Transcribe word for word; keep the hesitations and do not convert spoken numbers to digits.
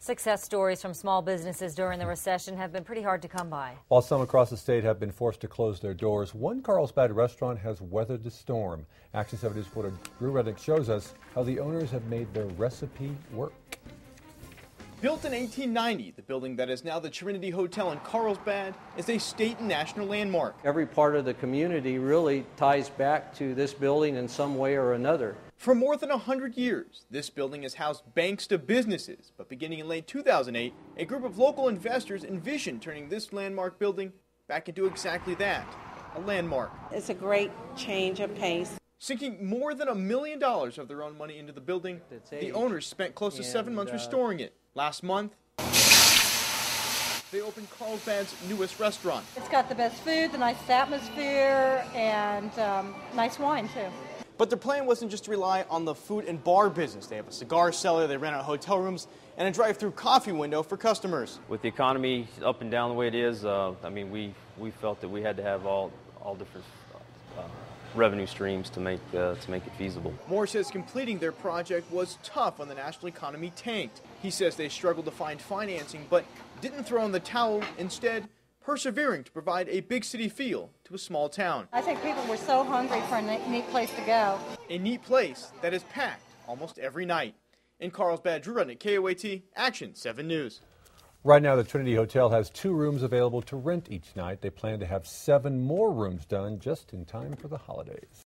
Success stories from small businesses during the recession have been pretty hard to come by. While some across the state have been forced to close their doors, one Carlsbad restaurant has weathered the storm. Action seven News reporter Drew Reddick shows us how the owners have made their recipe work. Built in eighteen ninety, the building that is now the Trinity Hotel in Carlsbad is a state and national landmark. Every part of the community really ties back to this building in some way or another. For more than one hundred years, this building has housed banks to businesses, but beginning in late two thousand eight, a group of local investors envisioned turning this landmark building back into exactly that, a landmark. It's a great change of pace. Sinking more than a million dollars of their own money into the building, the owners spent close to seven months restoring it. Last month, they opened Carlsbad's newest restaurant. It's got the best food, the nicest atmosphere, and um, nice wine, too. But their plan wasn't just to rely on the food and bar business. They have a cigar cellar, they rent out hotel rooms, and a drive-through coffee window for customers. With the economy up and down the way it is, uh, I mean, we, we felt that we had to have all, all different uh, revenue streams to make, uh, to make it feasible. Moore says completing their project was tough when the national economy tanked. He says they struggled to find financing, but didn't throw in the towel, instead persevering to provide a big city feel to a small town. I think people were so hungry for a neat place to go. A neat place that is packed almost every night. In Carlsbad, Drew Reddick, K O A T, Action seven News. Right now, the Trinity Hotel has two rooms available to rent each night. They plan to have seven more rooms done just in time for the holidays.